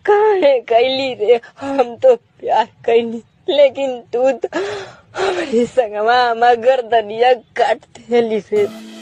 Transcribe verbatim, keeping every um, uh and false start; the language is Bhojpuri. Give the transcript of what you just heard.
काहे कैली रे? हम तो प्यार कैली, लेकिन तू तो हमारी संगमा हमार गर्दनिया काट देली रे।